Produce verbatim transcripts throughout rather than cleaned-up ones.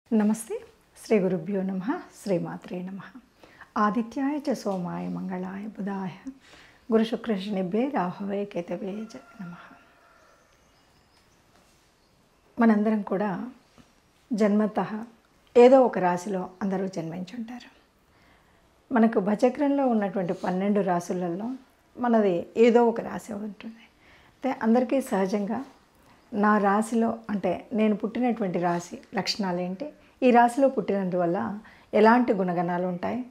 నమస్తే. శ్రీ గురుభ్యో నమః. శ్రీమాత్రే నమః. ఆదిత్యాయ చ సోమాయ మంగళాయ బుధాయ గురు శుక్ర శనిభ్యే రాహవే కేతవే చ నమః. మనందరం కూడా జన్మతః ఏదో ఒక రాశిలో అందరూ జన్మించుంటారు. మనకు భచక్రంలో ఉన్నటువంటి పన్నెండు రాశులలో మనది ఏదో ఒక రాశి ఉంటుంది. అయితే అందరికీ సహజంగా నా రాశిలో అంటే నేను పుట్టినటువంటి రాశి లక్షణాలు ఏంటి, ఈ రాశిలో పుట్టినందువల్ల ఎలాంటి గుణగణాలు ఉంటాయి,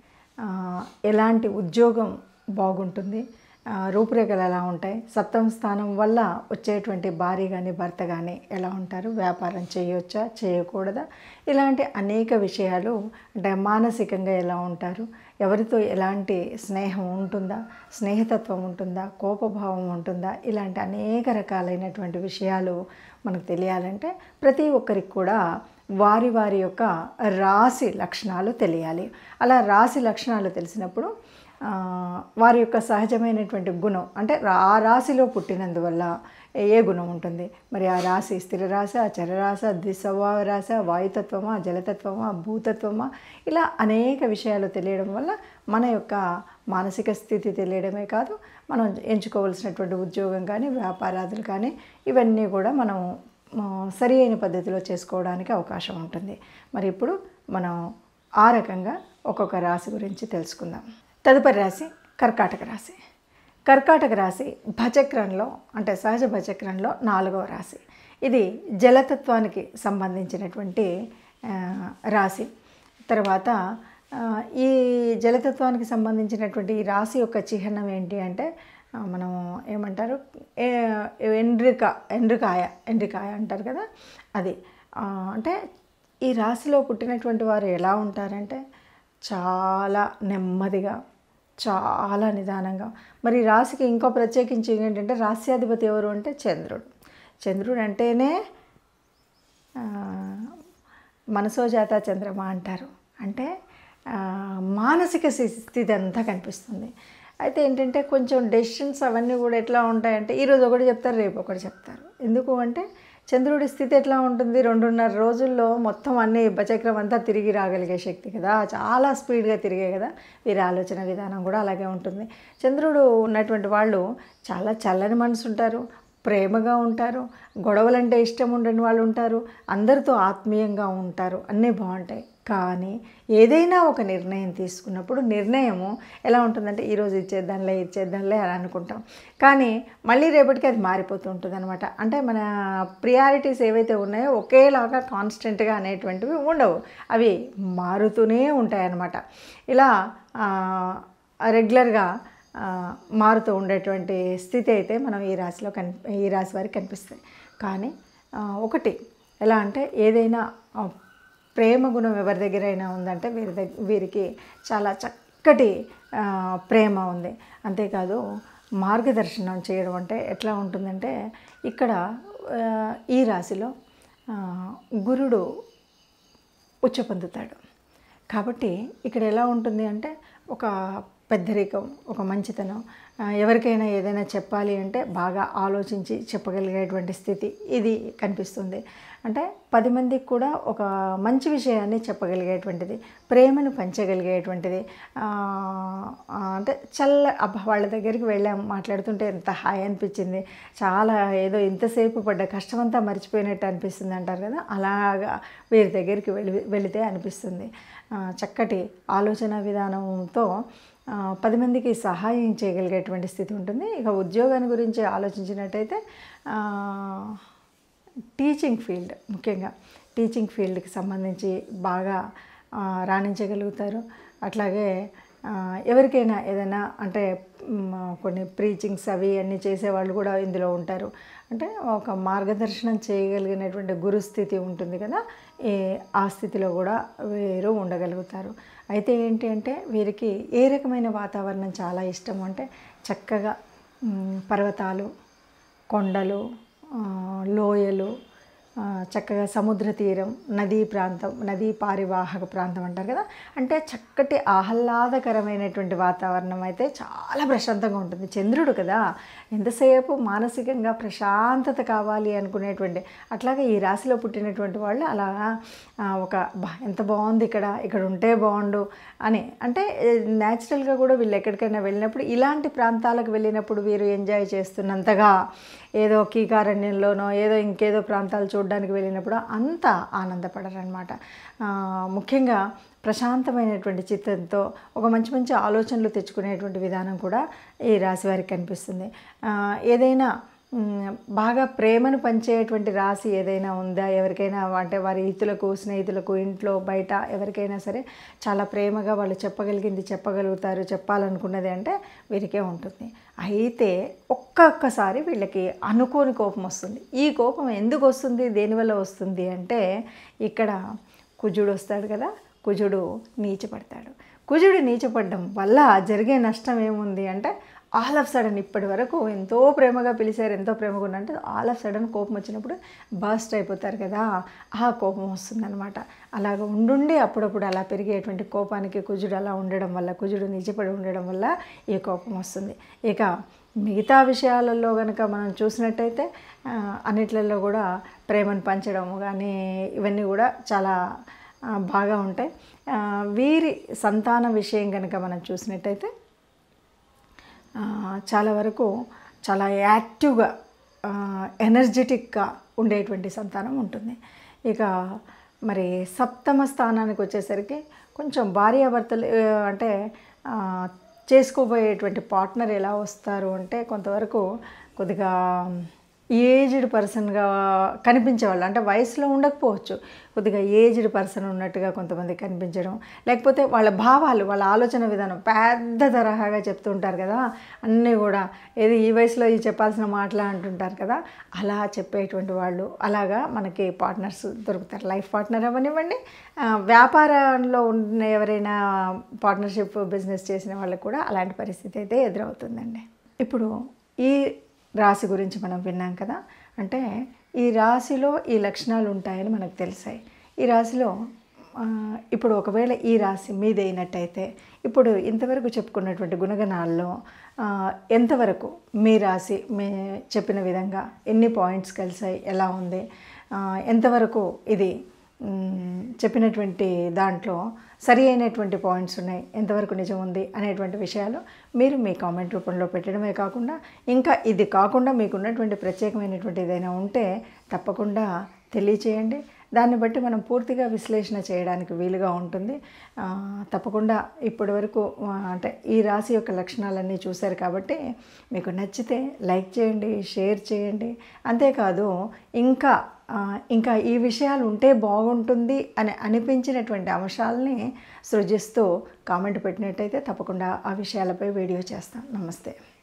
ఎలాంటి ఉద్యోగం బాగుంటుంది, రూపురేఖలు ఎలా ఉంటాయి, సప్తమ స్థానం వల్ల వచ్చేటువంటి భార్య కానీ భర్త కానీ ఎలా ఉంటారు, వ్యాపారం చేయొచ్చా చేయకూడదా, ఇలాంటి అనేక విషయాలు అంటే మానసికంగా ఎలా ఉంటారు, ఎవరితో ఎలాంటి స్నేహం ఉంటుందా, స్నేహితత్వం ఉంటుందా, కోపభావం ఉంటుందా, ఇలాంటి అనేక రకాలైనటువంటి విషయాలు మనకు తెలియాలంటే ప్రతి ఒక్కరికి కూడా వారి వారి యొక్క రాశి లక్షణాలు తెలియాలి. అలా రాశి లక్షణాలు తెలిసినప్పుడు వారి యొక్క సహజమైనటువంటి గుణం అంటే ఆ రాశిలో పుట్టినందువల్ల ఏ గుణం ఉంటుంది, మరి ఆ రాశి స్థిర రాశి, చర రాశి, ద్విస్వభావ రాశి, వాయుతత్వమా, జలతత్వమా, భూతత్వమా, ఇలా అనేక విషయాలు తెలియడం వల్ల మన యొక్క మానసిక స్థితి తెలియడమే కాదు, మనం ఎంచుకోవాల్సినటువంటి ఉద్యోగం కానీ వ్యాపారాదులు కానీ ఇవన్నీ కూడా మనం సరి అయిన పద్ధతిలో చేసుకోవడానికి అవకాశం ఉంటుంది. మరి ఇప్పుడు మనం ఆ రకంగా ఒక్కొక్క రాశి గురించి తెలుసుకుందాం. తదుపరి రాశి కర్కాటక రాశి. కర్కాటక రాశి భచక్రంలో అంటే సహజ భచక్రంలో నాలుగవ రాశి. ఇది జలతత్వానికి సంబంధించినటువంటి రాశి. తర్వాత ఈ జలతత్వానికి సంబంధించినటువంటి ఈ రాశి యొక్క చిహ్నం ఏంటి అంటే మనం ఏమంటారు, ఎండ్రిక ఎండ్రికాయ ఎండ్రికాయ అంటారు కదా, అది అంటే ఈ రాశిలో పుట్టినటువంటి వారు ఎలా ఉంటారంటే చాలా నెమ్మదిగా, చాలా నిదానంగా. మరి రాశికి ఇంకో ప్రత్యేకించి ఏంటంటే రాశ్యాధిపతి ఎవరు అంటే చంద్రుడు. చంద్రుడు అంటేనే మనసోజాత చంద్రమ అంటారు. అంటే మానసిక స్థితి అంతా కనిపిస్తుంది. అయితే ఏంటంటే కొంచెం డెసిషన్స్ అవన్నీ కూడా ఎట్లా ఉంటాయంటే ఈరోజు ఒకటి చెప్తారు, రేపు ఒకటి చెప్తారు. ఎందుకు అంటే చంద్రుడి స్థితి ఎట్లా ఉంటుంది, రెండున్నర రోజుల్లో మొత్తం అన్ని భచక్రం అంతా తిరిగి రాగలిగే శక్తి కదా, చాలా స్పీడ్గా తిరిగే కదా, వీరి ఆలోచన విధానం కూడా అలాగే ఉంటుంది. చంద్రుడు ఉన్నటువంటి వాళ్ళు చాలా చల్లని మనసు ఉంటారు, ప్రేమగా ఉంటారు, గొడవలంటే ఇష్టం ఉండని వాళ్ళు ఉంటారు, అందరితో ఆత్మీయంగా ఉంటారు, అన్నీ బాగుంటాయి. కానీ ఏదైనా ఒక నిర్ణయం తీసుకున్నప్పుడు నిర్ణయము ఎలా ఉంటుందంటే ఈరోజు ఇచ్చేద్దాంలే ఇచ్చేద్దాంలే అని అనుకుంటాం, కానీ మళ్ళీ రేపటికి అది మారిపోతూ ఉంటుంది అనమాట. అంటే మన ప్రియారిటీస్ ఏవైతే ఉన్నాయో ఒకేలాగా కాన్స్టెంట్గా అనేటువంటివి ఉండవు, అవి మారుతూనే ఉంటాయన్నమాట. ఇలా రెగ్యులర్గా మారుతూ ఉండేటువంటి స్థితి అయితే మనం ఈ రాశిలో కని ఈ రాశి వారికి కనిపిస్తాయి. కానీ ఒకటి ఎలా అంటే ఏదైనా ప్రేమ గుణం ఎవరి దగ్గర అయినా ఉందంటే వీరి దగ్గర వీరికి చాలా చక్కటి ప్రేమ ఉంది. అంతేకాదు మార్గదర్శనం చేయడం అంటే ఎట్లా ఉంటుందంటే ఇక్కడ ఈ రాశిలో గురుడు ఉచ్చ పొందుతాడు. కాబట్టి ఇక్కడ ఎలా ఉంటుంది అంటే ఒక పెద్దరికం, ఒక మంచితనం, ఎవరికైనా ఏదైనా చెప్పాలి అంటే బాగా ఆలోచించి చెప్పగలిగేటువంటి స్థితి ఇది కనిపిస్తుంది. అంటే పది మందికి కూడా ఒక మంచి విషయాన్ని చెప్పగలిగేటువంటిది, ప్రేమను పంచగలిగేటువంటిది. అంటే చల్ల అబ్బా వాళ్ళ దగ్గరికి వెళ్ళాం, మాట్లాడుతుంటే ఎంత హాయి అనిపించింది, చాలా ఏదో ఇంతసేపు పడ్డ కష్టమంతా మర్చిపోయినట్టు అనిపిస్తుంది అంటారు కదా, అలాగా వీరి దగ్గరికి వెళ్ళి వెళితే అనిపిస్తుంది. చక్కటి ఆలోచన విధానంతో పది మందికి సహాయం చేయగలిగేటువంటి స్థితి ఉంటుంది. ఇక ఉద్యోగాన్ని గురించి ఆలోచించినట్టయితే టీచింగ్ ఫీల్డ్, ముఖ్యంగా టీచింగ్ ఫీల్డ్కి సంబంధించి బాగా రాణించగలుగుతారు. అట్లాగే ఎవరికైనా ఏదైనా అంటే కొన్ని ప్రీచింగ్స్ అవి అన్నీ చేసేవాళ్ళు కూడా ఇందులో ఉంటారు. అంటే ఒక మార్గదర్శనం చేయగలిగినటువంటి గురుస్థితి ఉంటుంది కదా, ఏ ఆ స్థితిలో కూడా వీరు ఉండగలుగుతారు. అయితే ఏంటి అంటే వీరికి ఏ రకమైన వాతావరణం చాలా ఇష్టం అంటే చక్కగా పర్వతాలు, కొండలు, లోయలు, ఆ, చక్కగా సముద్ర తీరం, నదీ ప్రాంతం, నదీ పారివాహక ప్రాంతం అంటారు కదా, అంటే చక్కటి ఆహ్లాదకరమైనటువంటి వాతావరణం అయితే చాలా ప్రశాంతంగా ఉంటుంది. చంద్రుడు కదా, ఎంతసేపు మానసికంగా ప్రశాంతత కావాలి అనుకునేటువంటి, అట్లాగే ఈ రాశిలో పుట్టినటువంటి వాళ్ళు అలా ఆ, ఒక బా ఎంత బాగుంది ఇక్కడ, ఇక్కడ ఉంటే బాగుండు అని, అంటే న్యాచురల్గా కూడా వీళ్ళు ఎక్కడికైనా వెళ్ళినప్పుడు ఇలాంటి ప్రాంతాలకు వెళ్ళినప్పుడు వీరు ఎంజాయ్ చేస్తున్నంతగా ఏదో కీకారణ్యంలోనో ఏదో ఇంకేదో ప్రాంతాలు చూడడానికి వెళ్ళినప్పుడు అంత ఆనందపడరనమాట. ముఖ్యంగా ప్రశాంతమైనటువంటి చిత్తంతో ఒక మంచి మంచి ఆలోచనలు తెచ్చుకునేటువంటి విధానం కూడా ఈ రాశి వారికి కనిపిస్తుంది. ఏదైనా బాగా ప్రేమను పంచేటువంటి రాశి ఏదైనా ఉందా, ఎవరికైనా అంటే వారి ఇతులకు, స్నేహితులకు, ఇంట్లో బయట ఎవరికైనా సరే చాలా ప్రేమగా వాళ్ళు చెప్పగలిగింది చెప్పగలుగుతారు, చెప్పాలనుకున్నది అంటే వీరికే ఉంటుంది. అయితే ఒక్కొక్కసారి వీళ్ళకి అనుకోని కోపం వస్తుంది. ఈ కోపం ఎందుకు వస్తుంది, దేనివల్ల వస్తుంది అంటే ఇక్కడ కుజుడు వస్తాడు కదా, కుజుడు నీచపడతాడు. కుజుడు నీచపడడం వల్ల జరిగే నష్టం ఏముంది అంటే ఆల్ ఆఫ్ సడన్ ఇప్పటి వరకు ఎంతో ప్రేమగా పిలిచారు, ఎంతో ప్రేమగా ఉన్నంటే ఆల్ ఆఫ్ సడన్ కోపం వచ్చినప్పుడు బర్స్ట్ అయిపోతారు కదా, ఆ కోపం వస్తుందన్నమాట. అలాగ ఉండుండి అప్పుడప్పుడు అలా పెరిగేటువంటి కోపానికి కుజుడు అలా ఉండడం వల్ల, కుజుడు నిజపడి ఉండడం వల్ల ఈ కోపం వస్తుంది. ఇక మిగతా విషయాలలో కనుక మనం చూసినట్టయితే అన్నిట్లలో కూడా ప్రేమను పంచడం కానీ ఇవన్నీ కూడా చాలా బాగా ఉంటాయి. వీరి సంతాన విషయం కనుక మనం చూసినట్టయితే చాలా వరకు చాలా యాక్టివ్గా ఎనర్జెటిక్గా ఉండేటువంటి సంతానం ఉంటుంది. ఇక మరి సప్తమ స్థానానికి వచ్చేసరికి కొంచెం భార్యాభర్తలు అంటే చేసుకోబోయేటువంటి పార్ట్నర్ ఎలా వస్తారు అంటే కొంతవరకు కొద్దిగా ఏజ్డ్ పర్సన్గా కనిపించేవాళ్ళు, అంటే వయసులో ఉండకపోవచ్చు, కొద్దిగా ఏజ్డ్ పర్సన్ ఉన్నట్టుగా కొంతమంది కనిపించడం, లేకపోతే వాళ్ళ భావాలు, వాళ్ళ ఆలోచన విధానం పెద్ద తరహాగా చెప్తుంటారు కదా, అన్నీ కూడా ఏది ఈ వయసులో ఈ చెప్పాల్సిన మాటలు అంటుంటారు కదా, అలా చెప్పేటువంటి వాళ్ళు అలాగా మనకి పార్ట్నర్స్ దొరుకుతారు. లైఫ్ పార్ట్నర్ అవ్వనివ్వండి, వ్యాపారంలో ఉన్న ఎవరైనా పార్ట్నర్షిప్ బిజినెస్ చేసిన వాళ్ళకు కూడా అలాంటి పరిస్థితి అయితే ఎదురవుతుందండి. ఇప్పుడు ఈ రాశి గురించి మనం విన్నాం కదా, అంటే ఈ రాశిలో ఈ లక్షణాలు ఉంటాయని మనకు తెలిసాయి. ఈ రాశిలో ఇప్పుడు ఒకవేళ ఈ రాశి మీదైనట్టయితే ఇప్పుడు ఇంతవరకు చెప్పుకున్నటువంటి గుణగణాల్లో ఎంతవరకు మీ రాశి మీ చెప్పిన విధంగా ఎన్ని పాయింట్స్ కలిసాయి, ఎలా ఉంది, ఎంతవరకు ఇది చెప్పినటువంటి దాంట్లో సరి అయినటువంటి పాయింట్స్ ఉన్నాయి, ఎంతవరకు నిజం ఉంది అనేటువంటి విషయాలు మీరు మీ కామెంట్ రూపంలో పెట్టడమే కాకుండా ఇంకా ఇది కాకుండా మీకు ఉన్నటువంటి ప్రత్యేకమైనటువంటి ఏదైనా ఉంటే తప్పకుండా తెలియచేయండి. దాన్ని బట్టి మనం పూర్తిగా విశ్లేషణ చేయడానికి వీలుగా ఉంటుంది. తప్పకుండా ఇప్పటి వరకు అంటే ఈ రాశి యొక్క లక్షణాలన్నీ చూశారు కాబట్టి మీకు నచ్చితే లైక్ చేయండి, షేర్ చేయండి. అంతేకాదు ఇంకా ఇంకా ఈ విషయాలు ఉంటే బాగుంటుంది అని అనిపించినటువంటి అంశాలని సృజిస్తూ కామెంట్ పెట్టినట్టయితే తప్పకుండా ఆ విషయాలపై వీడియో చేస్తాను. నమస్తే.